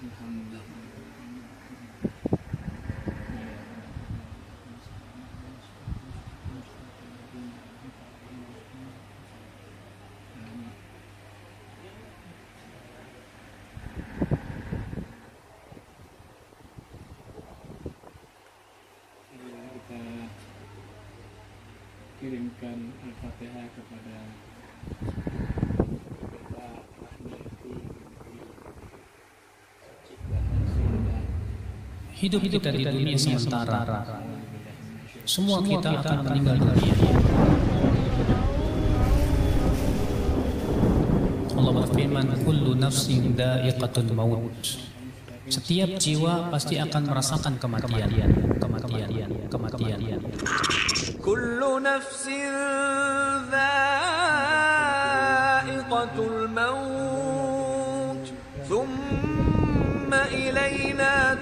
Kirimkan Al-Fatihah kepada hidup kita di dunia sementara. Semua kita akan meninggal dunia. Allah berfirman, kullu nafsin dha'iqatul maut. Setiap jiwa pasti akan merasakan kematian. Kullu nafsin dha'iqatul maut, thumma ilayna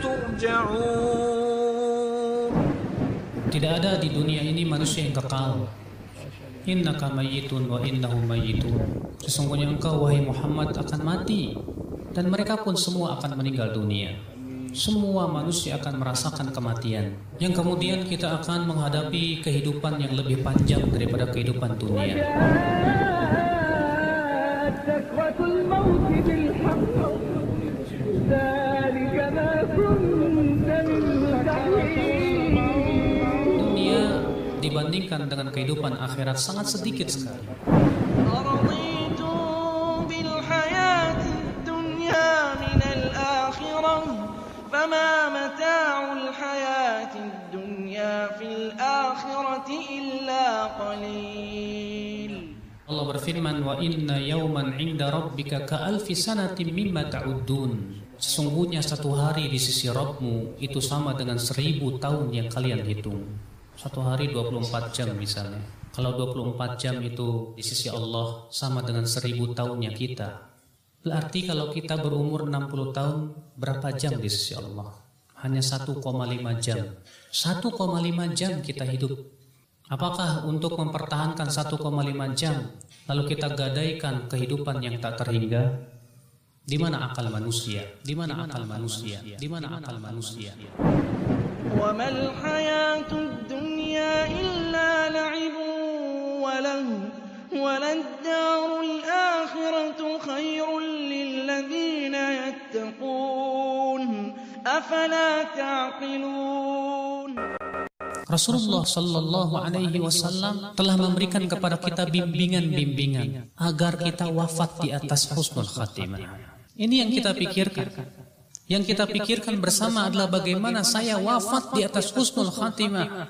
turja'un. Tidak ada di dunia ini manusia yang kekal. Innaka mayyitun wa innahum mayyitun. Sesungguhnya engkau wahai Muhammad akan mati dan mereka pun semua akan meninggal dunia. Semua manusia akan merasakan kematian, yang kemudian kita akan menghadapi kehidupan yang lebih panjang daripada kehidupan dunia. Dunia dibandingkan dengan kehidupan akhirat sangat sedikit sekali. فما متاع الحياة الدنيا في الآخرة إلا قليل. Allah berfirman, wa inna yawman 'inda rabbika ka'alfi sanatin mimma ta'uddun. Sesungguhnya satu hari di sisi Rabbmu itu sama dengan 1000 tahun yang kalian hitung. Satu hari 24 jam misalnya. Kalau 24 jam itu di sisi Allah sama dengan 1000 tahunnya kita. Berarti kalau kita berumur 60 tahun, berapa jam di sisi Allah? Hanya 1,5 jam. 1,5 jam kita hidup. Apakah untuk mempertahankan 1,5 jam, lalu kita gadaikan kehidupan yang tak terhingga? Di mana akal manusia? Di mana akal manusia? Di mana akal manusia? Wa mal hayatud dunya illa la'ibun wa lahu waladdarul akhiratu khairul lilladzina yattaqun afala ta'qilun. Rasulullah sallallahu alaihi wasallam telah memberikan kepada kita bimbingan-bimbingan agar kita wafat di atas husnul khatimah. Ini yang kita pikirkan. Yang kita pikirkan bersama adalah bagaimana saya wafat di atas husnul khatimah.